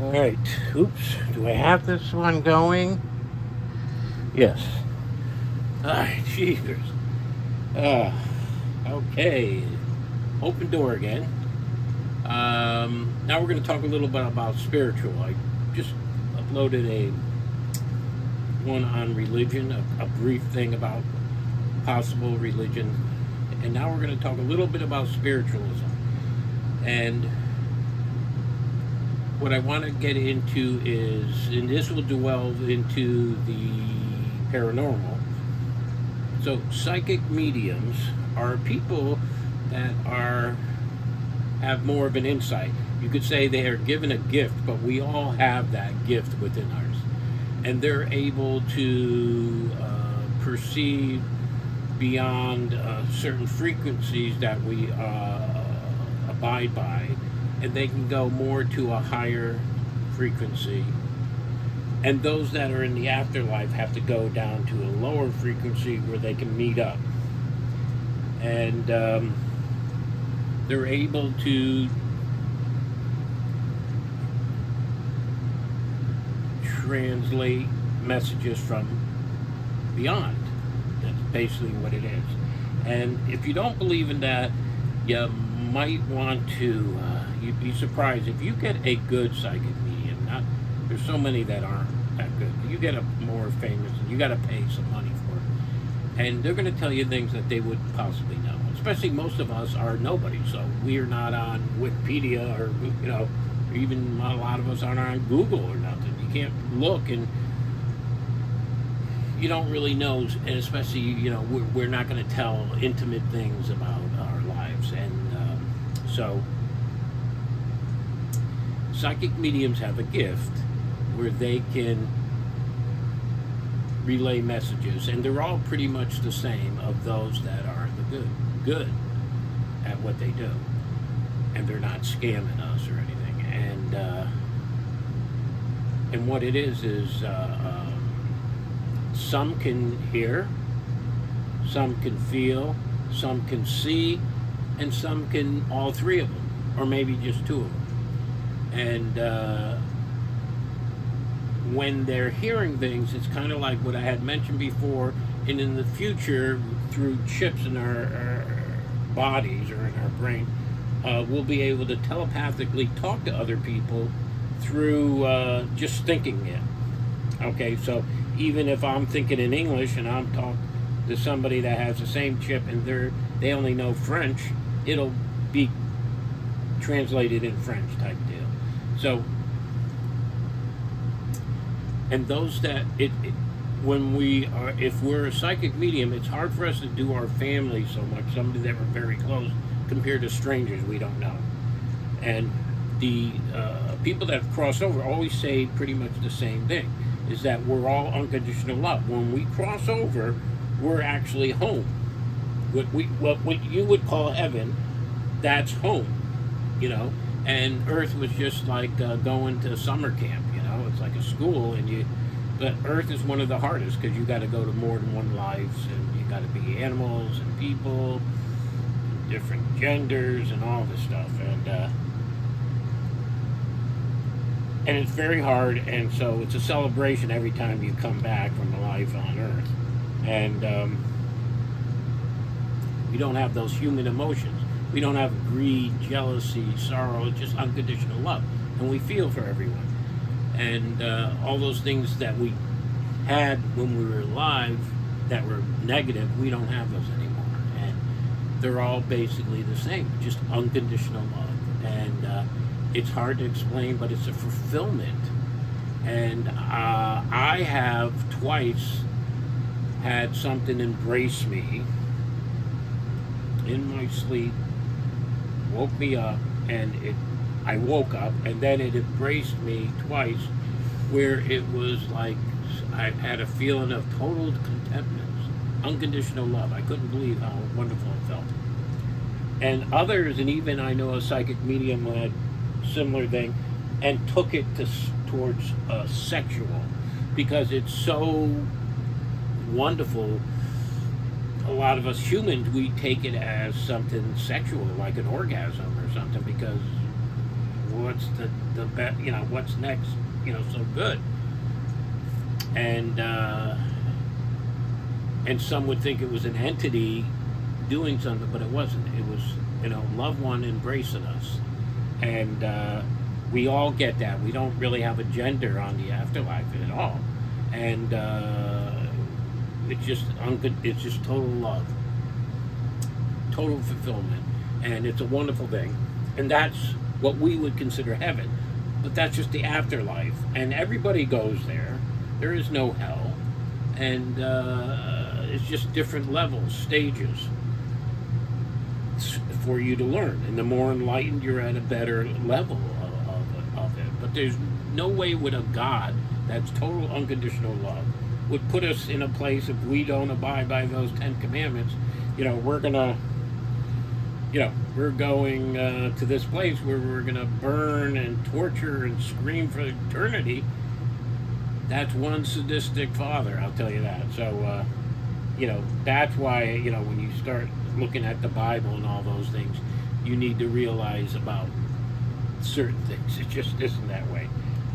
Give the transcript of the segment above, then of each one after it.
Alright, oops, do I have this one going? Yes. Alright, jeepers. Okay, open door again. Now we're going to talk a little bit about spiritual. I just uploaded a one on religion, a brief thing about possible religion, and now we're going to talk a little bit about spiritualism. And what I want to get into is, and this will delve into the paranormal. So psychic mediums are people that have more of an insight. You could say they are given a gift, but we all have that gift within ours, and they're able to perceive beyond certain frequencies that we abide by, and they can go more to a higher frequency. And those that are in the afterlife have to go down to a lower frequency where they can meet up. And they're able to translate messages from beyond. That's basically what it is. And if you don't believe in that, you might want to, you'd be surprised if you get a good psychic medium. There's so many that aren't that good. You get a more famous, and you got to pay some money for it. And they're going to tell you things that they would possibly know. Especially most of us are nobody, so we're not on Wikipedia or, you know, even a lot of us aren't on Google or nothing. You can't look, and you don't really know, and especially, you know, we're not going to tell intimate things about our lives. And so psychic mediums have a gift where they can relay messages, and they're all pretty much the same of those that are the good at what they do, and they're not scamming us or anything. And what it is some can hear, some can feel, some can see, and some can all three of them, or maybe just two of them. And when they're hearing things, it's kind of like what I had mentioned before, and in the future, through chips in our bodies or in our brain, we'll be able to telepathically talk to other people through just thinking it. Okay, so even if I'm thinking in English and I'm talking to somebody that has the same chip and they only know French, it'll be translated in French type deal. So, and those that when we are, if we're a psychic medium, it's hard for us to do our family so much, somebody that we're very close, compared to strangers we don't know. And the people that cross over always say pretty much the same thing, is that we're all unconditional love. When we cross over, we're actually home. What you would call heaven, that's home, you know. And Earth was just like going to summer camp, you know. It's like a school, but Earth is one of the hardest, because you got to go to more than one lives, and you got to be animals and people, and different genders, and all this stuff, and it's very hard. And so it's a celebration every time you come back from a life on Earth, and we don't have those human emotions. We don't have greed, jealousy, sorrow. It's just unconditional love, and we feel for everyone. And all those things that we had when we were alive that were negative, we don't have those anymore. And they're all basically the same, just unconditional love. And it's hard to explain, but it's a fulfillment. And I have twice had something embrace me in my sleep, woke me up, and I woke up, and then it embraced me twice, where it was like I had a feeling of total contentment, unconditional love. I couldn't believe how wonderful it felt. And others, and even I know a psychic medium had similar thing, and took it towards sexual, because it's so wonderful. A lot of us humans, we take it as something sexual, like an orgasm or something, because what's the best, what's next, so good. And some would think it was an entity doing something, but it wasn't. It was, loved one embracing us. And we all get that. We don't really have a gender on the afterlife at all. And it's just total love, total fulfillment. And it's a wonderful thing. And that's what we would consider heaven. But that's just the afterlife. And everybody goes there. There is no hell. And it's just different levels, stages for you to learn. And the more enlightened you're at, a better level of it. But there's no way with a God that's total unconditional love would put us in a place, if we don't abide by those 10 commandments, we're gonna, we're going to this place where we're gonna burn and torture and scream for eternity. That's one sadistic father, I'll tell you that. So, that's why, when you start looking at the Bible and all those things, you need to realize about certain things. It just isn't that way.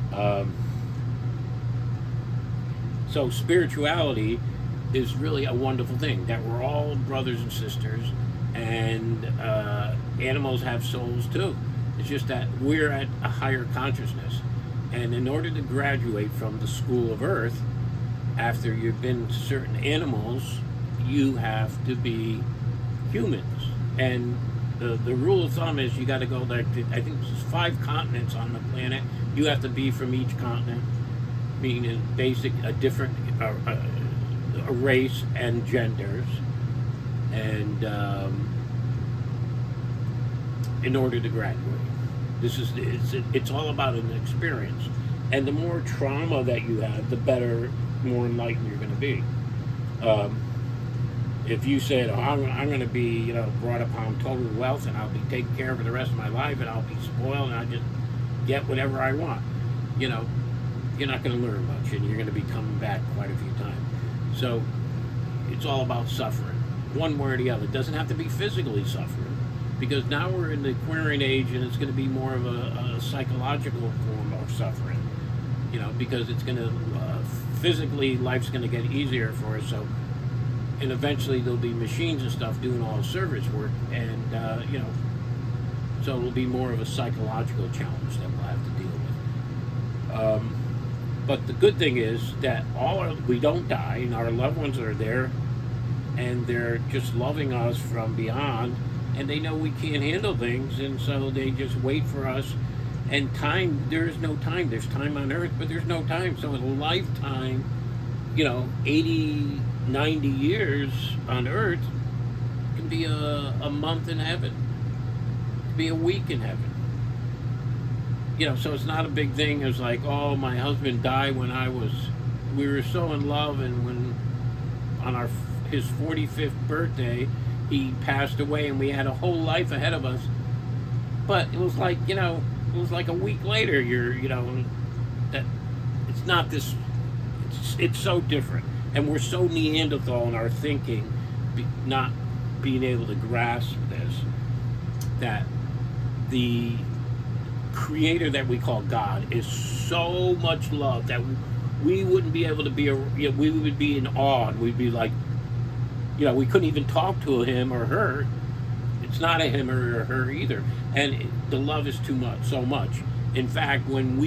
So spirituality is really a wonderful thing, that we're all brothers and sisters, and animals have souls too. It's just that we're at a higher consciousness. And in order to graduate from the school of earth, after you've been certain animals, you have to be humans. And the rule of thumb is you got to go like to, I think there's 5 continents on the planet. You have to be from each continent, meaning a different a race and genders, and in order to graduate. It's all about an experience, and the more trauma that you have, the better, more enlightened you're going to be. If you said, I'm going to be, brought upon total wealth, and I'll be taken care of for the rest of my life, and I'll be spoiled, and I'll just get whatever I want, you're not going to learn much, and you're going to be coming back quite a few times. So it's all about suffering, one way or the other. It doesn't have to be physically suffering, because now we're in the Aquarian age, and it's going to be more of a psychological form of suffering, because it's going to, physically, life's going to get easier for us. So, and eventually there'll be machines and stuff doing all service work, and, so it'll be more of a psychological challenge that we'll have to deal with. But the good thing is that we don't die, and our loved ones are there, and they're just loving us from beyond, and they know we can't handle things, and so they just wait for us. And time, there is no time. There's time on earth, but there's no time. So a lifetime, 80, 90 years on earth can be a month in heaven, can be a week in heaven. So it's not a big thing. It's like, oh, my husband died when we were so in love, and when on his 45th birthday, he passed away, and we had a whole life ahead of us. But it was like, it was like a week later, that it's not this, it's so different. And we're so Neanderthal in our thinking, not being able to grasp this, that the Creator that we call God is so much love that we wouldn't be able to be, we would be in awe, and we'd be like, we couldn't even talk to him or her. It's not a him or her either. And the love is too much, so much. In fact, when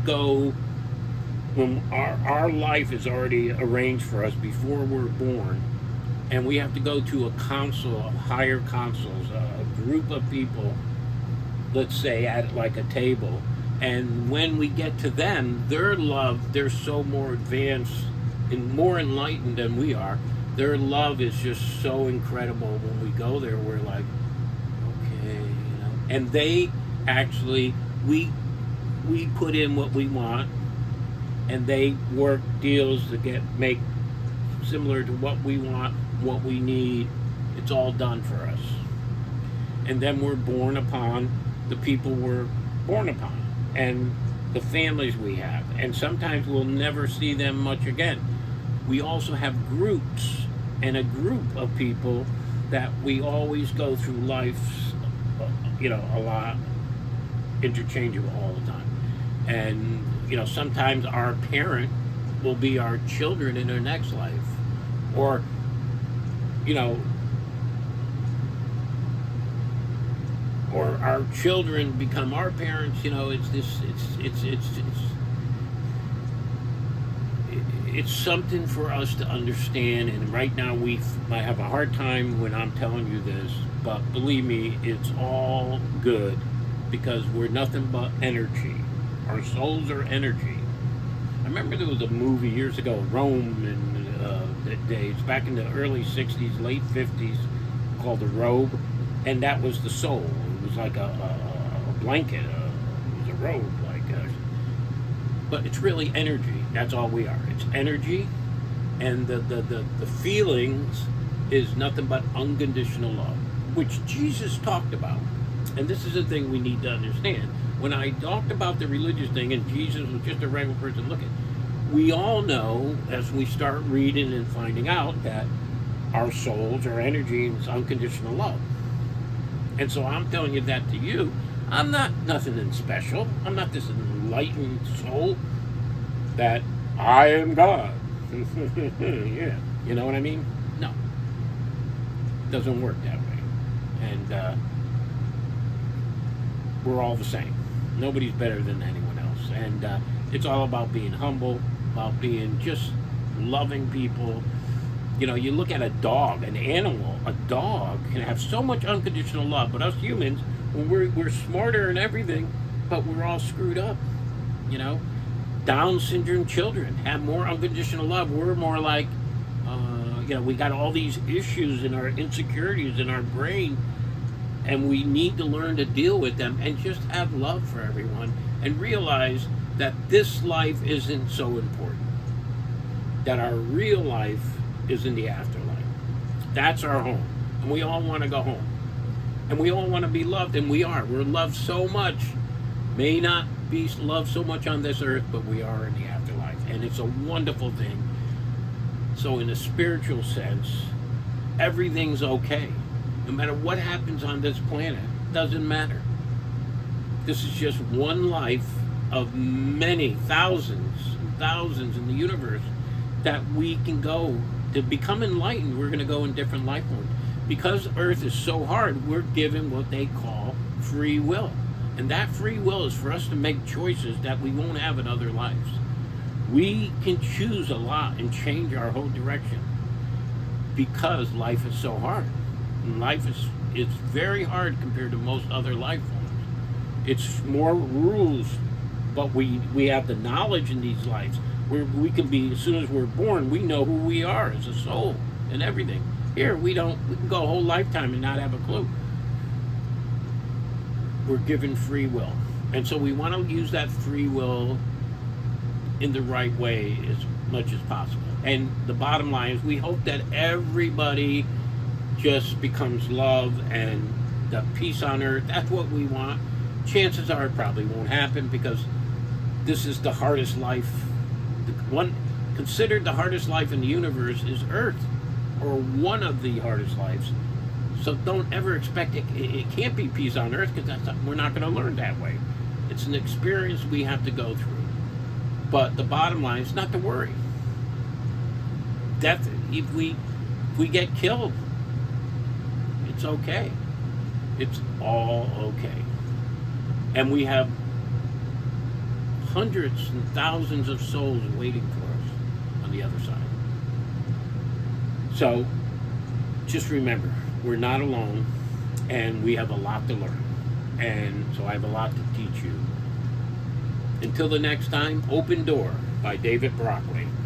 our life is already arranged for us before we're born, and we have to go to a council, higher councils, a group of people, let's say at like a table, and when we get to them, their love, they're so more advanced and more enlightened than we are. Their love is just so incredible. When we go there, we're like, okay, and they actually, we put in what we want, and they work deals to make similar to what we want, what we need. It's all done for us. And then we're born upon the people we're born upon, and the families we have, and sometimes we'll never see them much again. We also have groups, and a group of people that we always go through life, a lot, interchangeable all the time. And, you know, sometimes our parent will be our children in their next life. Or, you know, or our children become our parents. You know, it's something for us to understand. And right now I have a hard time when I'm telling you this, but believe me, it's all good, because we're nothing but energy. Our souls are energy. I remember there was a movie years ago, Rome, in the days back in the early 60s, late 50s, called The Robe, and that was the soul. It was like a blanket, it was a robe, but it's really energy. That's all we are. It's energy, and the feelings is nothing but unconditional love, which Jesus talked about. And this is the thing we need to understand. When I talked about the religious thing, and Jesus was just a regular person looking, we all know, as we start reading and finding out, that our souls, our energy, is unconditional love. And so I'm telling you that to you. I'm not nothing special. I'm not this enlightened soul that I am God. Yeah, you know what I mean? No, it doesn't work that way. And we're all the same. Nobody's better than anyone else. And it's all about being humble, about being just loving people. You know, you look at a dog, an animal, a dog can have so much unconditional love, but us humans, we're smarter and everything, but we're all screwed up. You know, Down syndrome children have more unconditional love. We're more like, you know, we got all these issues in our insecurities in our brain, and we need to learn to deal with them and just have love for everyone and realize that this life isn't so important, that our real life is in the afterlife. That's our home, and we all want to go home, and we all want to be loved, and we are. We're loved so much. May not be loved so much on this earth, but we are in the afterlife, and it's a wonderful thing. So in a spiritual sense, everything's okay. No matter what happens on this planet, doesn't matter. This is just one life of many thousands and thousands in the universe that we can go to become enlightened. We're going to go in different life forms. Because Earth is so hard, we're given what they call free will. And that free will is for us to make choices that we won't have in other lives. We can choose a lot and change our whole direction because life is so hard. And life is very hard compared to most other life forms. It's more rules, but we have the knowledge in these lives where we can be, as soon as we're born, we know who we are as a soul and everything. Here, we don't. We can go a whole lifetime and not have a clue. We're given free will. And so we want to use that free will in the right way as much as possible. And the bottom line is we hope that everybody just becomes love and the peace on earth. That's what we want. Chances are it probably won't happen because this is the hardest life. The one considered the hardest life in the universe is Earth, or one of the hardest lives. So don't ever expect it. It can't be peace on earth because we're not going to learn that way. It's an experience we have to go through. But the bottom line is not to worry. Death, if we get killed, it's okay. It's all okay. And we have hundreds and thousands of souls waiting for us on the other side. So just remember, we're not alone, and we have a lot to learn. And so I have a lot to teach you. Until the next time, Open Door by David Brockway.